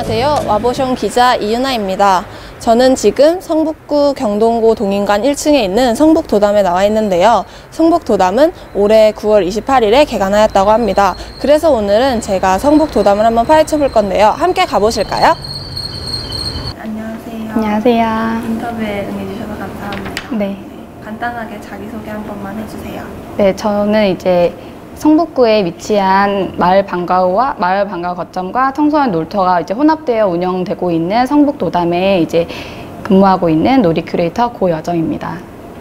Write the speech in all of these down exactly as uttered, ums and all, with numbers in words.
안녕하세요. 와보숑 기자 이윤아입니다. 저는 지금 성북구 경동고 동인관 일 층에 있는 성북도담에 나와 있는데요. 성북도담은 올해 구월 이십팔일에 개관하였다고 합니다. 그래서 오늘은 제가 성북도담을 한번 파헤쳐 볼 건데요. 함께 가보실까요? 안녕하세요. 안녕하세요. 인터뷰에 응해주셔서 감사합니다. 네. 네. 간단하게 자기소개 한 번만 해주세요. 네, 저는 이제 성북구에 위치한 마을 방과후와 마을 방과후 거점과 청소년 놀터가 이제 혼합되어 운영되고 있는 성북도담에 이제 근무하고 있는 놀이 큐레이터 고여정입니다.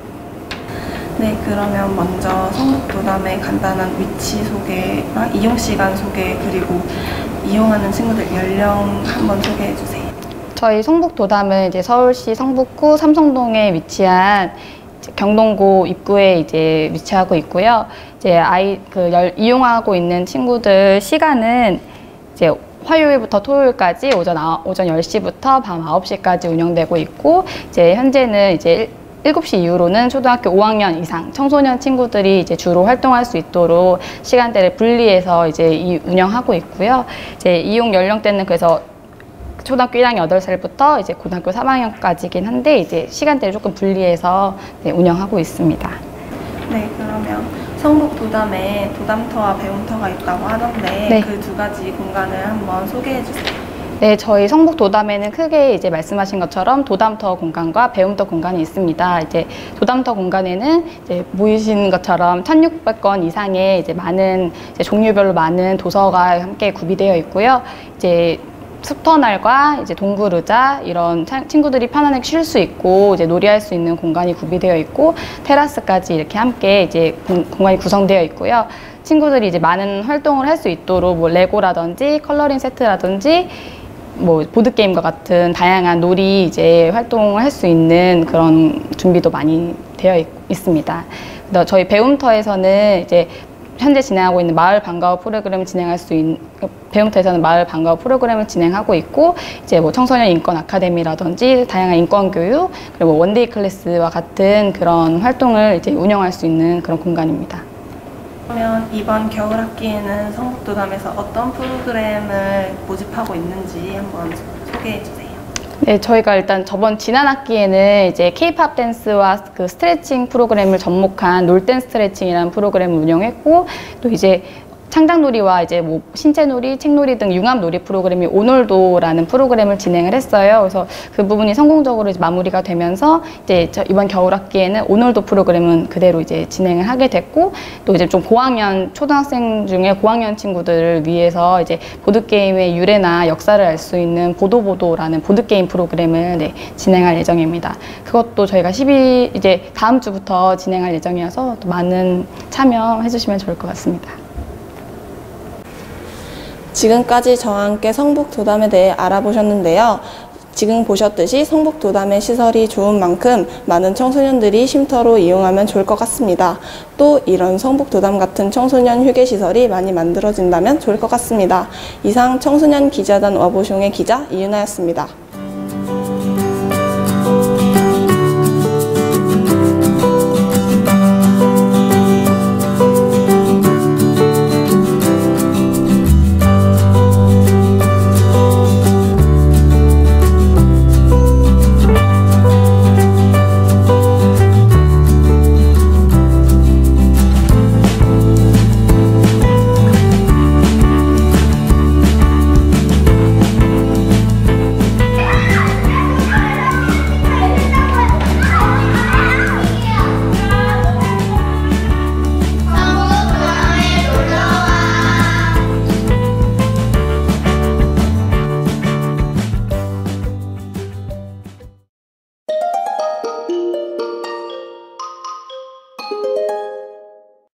네, 그러면 먼저 성북도담의 간단한 위치 소개와 이용 시간 소개, 그리고 이용하는 친구들 연령 한번 소개해 주세요. 저희 성북도담은 이제 서울시 성북구 삼성동에 위치한 경동고 입구에 이제 위치하고 있고요. 이제 아이 그 열, 이용하고 있는 친구들 시간은 이제 화요일부터 토요일까지 오전 아, 오전 열 시부터 밤 아홉 시까지 운영되고 있고, 이제 현재는 이제 일곱 시 이후로는 초등학교 오 학년 이상 청소년 친구들이 이제 주로 활동할 수 있도록 시간대를 분리해서 이제 이, 운영하고 있고요. 이제 이용 연령대는 그래서 초등학교 일 학년 여덟 살부터 이제 고등학교 삼 학년까지긴 한데 이제 시간대를 조금 분리해서 네, 운영하고 있습니다. 네, 그러면 성북도담에 도담터와 배움터가 있다고 하던데 네. 그 두 가지 공간을 한번 소개해 주세요. 네, 저희 성북도담에는 크게 이제 말씀하신 것처럼 도담터 공간과 배움터 공간이 있습니다. 이제 도담터 공간에는 이제 보이신 것처럼 천육백 권 이상의 이제 많은 이제 종류별로 많은 도서가 함께 구비되어 있고요. 이제 숲터날과 이제 동굴의자, 이런 친구들이 편안하게 쉴 수 있고 이제 놀이할 수 있는 공간이 구비되어 있고, 테라스까지 이렇게 함께 이제 공간이 구성되어 있고요. 친구들이 이제 많은 활동을 할 수 있도록 뭐 레고라든지 컬러링 세트라든지 뭐 보드게임과 같은 다양한 놀이 이제 활동을 할 수 있는 그런 준비도 많이 되어 있, 있습니다. 그래서 저희 배움터에서는 이제 현재 진행하고 있는 마을 방과후 프로그램을 진행할 수 있는, 배움터에서는 마을 방과후 프로그램을 진행하고 있고, 이제 뭐 청소년 인권 아카데미라든지 다양한 인권 교육, 그리고 원데이 클래스와 같은 그런 활동을 이제 운영할 수 있는 그런 공간입니다. 그러면 이번 겨울 학기에는 성북도담에서 어떤 프로그램을 모집하고 있는지 한번 소개해 주세요. 네, 저희가 일단 저번 지난 학기에는 이제 케이팝 댄스와 그 스트레칭 프로그램을 접목한 놀댄 스트레칭이라는 프로그램을 운영했고, 또 이제 창작놀이와 이제 뭐 신체놀이, 책놀이 등 융합놀이 프로그램이 오놀도라는 프로그램을 진행을 했어요. 그래서 그 부분이 성공적으로 이제 마무리가 되면서 이제 이번 겨울 학기에는 오놀도 프로그램은 그대로 이제 진행을 하게 됐고, 또 이제 좀 고학년 초등학생 중에 고학년 친구들을 위해서 이제 보드게임의 유래나 역사를 알 수 있는 보도보도라는 보드게임 프로그램을 네, 진행할 예정입니다. 그것도 저희가 십이 이제 다음 주부터 진행할 예정이어서 또 많은 참여해 주시면 좋을 것 같습니다. 지금까지 저와 함께 성북도담에 대해 알아보셨는데요. 지금 보셨듯이 성북도담의 시설이 좋은 만큼 많은 청소년들이 쉼터로 이용하면 좋을 것 같습니다. 또 이런 성북도담 같은 청소년 휴게시설이 많이 만들어진다면 좋을 것 같습니다. 이상 청소년 기자단 와보숑의 기자 이윤아였습니다.